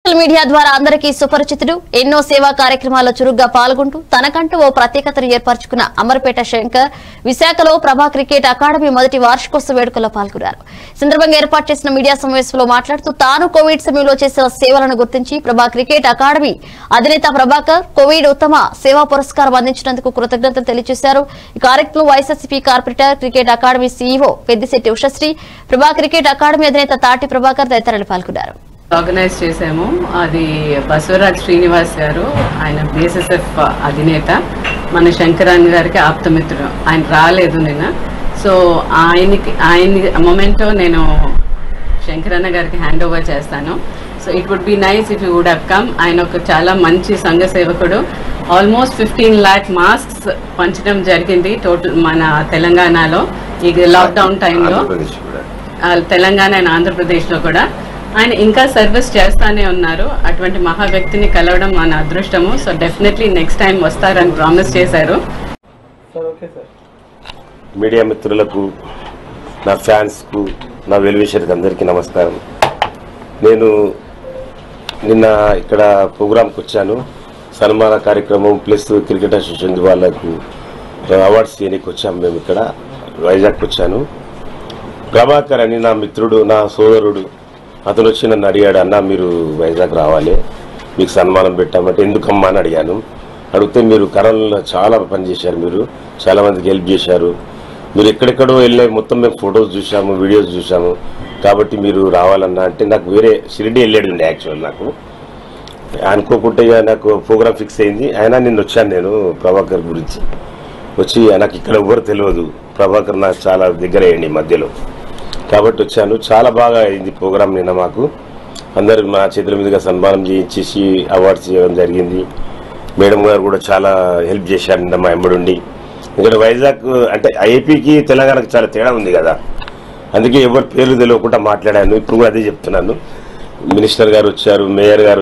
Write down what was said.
Social media ద్వారా అందరికీ సుపరిచితుడు ఎన్నో సేవా కార్యక్రమాల్లో చురుగ్గా పాల్గొంటూ తనకంటూ ఓ ప్రత్యేకతను ఏర్పరచుకున్న అమర్పేట శంకర్ విశాఖలో ప్రభా క్రికెట్ అకాడమీ మొదటి వార్షికోత్సవ వేడుకల్లో పాల్గొన్నారు. సందర్భంగా ఏర్పాటు చేసిన మీడియా సమావేశంలో మాట్లాడుతూ తాను కోవిడ్ సమయంలో చేసిన సేవలను గుర్తించి ప్రభా క్రికెట్ అకాడమీ అధినేత ప్రభాకర్ కోవిడ్ ఉత్తమ సేవా పురస్కారం అందించినందుకు కృతజ్ఞతలు తెలియజేశారు. ఈ కార్యక్రమంలో YSRCP corporator cricket academy CEO Peddishetti Ushashri, Prabha cricket academy అధినేత తాటి ప్రభాకర్ తదితరులు పాల్గొన్నారు. ఆర్గనైజ్ చేసాము. అది బసవరాజ్ శ్రీనివాస్ గారు, ఆయన బీఎస్ఎస్ఎఫ్ అధినేత, మన శంకరన్ గారికి ఆప్తమిత్రుడు. ఆయన రాలేదు నిన్న. సో ఆయన మొమెంటో నేను శంకరన్న గారికి హ్యాండ్ ఓవర్ చేస్తాను. So it would be nice if you would have come. ఆయన ఒక చాలా మంచి సంఘ సేవకుడు. ఆల్మోస్ట్ 15 lakh మాస్క్స్ పంచడం జరిగింది టోటల్ మన తెలంగాణలో ఈ లాక్డౌన్ టైంలో, తెలంగాణ అండ్ ఆంధ్రప్రదేశ్లో కూడా. ఆయన ఇంకా సర్వీస్ చేస్తానే ఉన్నారు. అటువంటి మహా వ్యక్తిని కలవడం మన అదృష్టము. సో డెఫినెట్లీ నెక్స్ట్ టైం వస్తారని ప్రామిస్ చేశారు. మీడియా మిత్రులకు, నా ఫ్యాన్స్కు, నా వెల్విషర్కి అందరికీ నమస్కారం. నేను నిన్న ఇక్కడ ప్రోగ్రాంకి వచ్చాను. సన్మాన కార్యక్రమం ప్లస్ క్రికెట్ అసోసియేషన్ వాళ్ళకు అవార్డ్స్ చేయడానికి వచ్చాము. మేము ఇక్కడ వైజాగ్కి వచ్చాను. ప్రభాకర్ అని నా మిత్రుడు, నా సోదరుడు, అతను వచ్చి నన్ను అడిగాడు, అన్న మీరు వైజాగ్ రావాలి, మీకు సన్మానం పెట్టామంటే ఎందుకమ్మా అని అడిగాను. అడిగితే మీరు కరోనాలో చాలా పనిచేశారు, మీరు చాలామందికి హెల్ప్ చేశారు, మీరు ఎక్కడెక్కడో వెళ్ళే మొత్తం మేము ఫొటోస్ చూసాము, వీడియోస్ చూసాము, కాబట్టి మీరు రావాలన్నా అంటే నాకు వేరే షిరిడి వెళ్ళాడు అండి. యాక్చువల్ నాకు అనుకోకుంటే నాకు ప్రోగ్రామ్ ఫిక్స్ అయింది. అయినా నిన్న వచ్చాను నేను ప్రభాకర్ గురించి. వచ్చి నాకు ఇక్కడ ఎవరు తెలియదు, ప్రభాకర్ నాకు చాలా దగ్గర అయ్యండి మధ్యలో, కాబట్టి వచ్చాను. చాలా బాగా అయింది ప్రోగ్రామ్. నిన్న మాకు అందరు మా చేతుల మీదుగా సన్మానం చేయించేసి అవార్డ్స్ చేయడం జరిగింది. మేడం గారు కూడా చాలా హెల్ప్ చేశారు నిన్న మా ఎంబడుండి. ఇక్కడ వైజాగ్ అంటే ఏపీకి తెలంగాణకి చాలా తేడా ఉంది కదా, అందుకే ఎవరి పేర్లు తెలియకుండా మాట్లాడాను. ఇప్పుడు కూడా అదే చెప్తున్నాను. మినిస్టర్ గారు వచ్చారు, మేయర్ గారు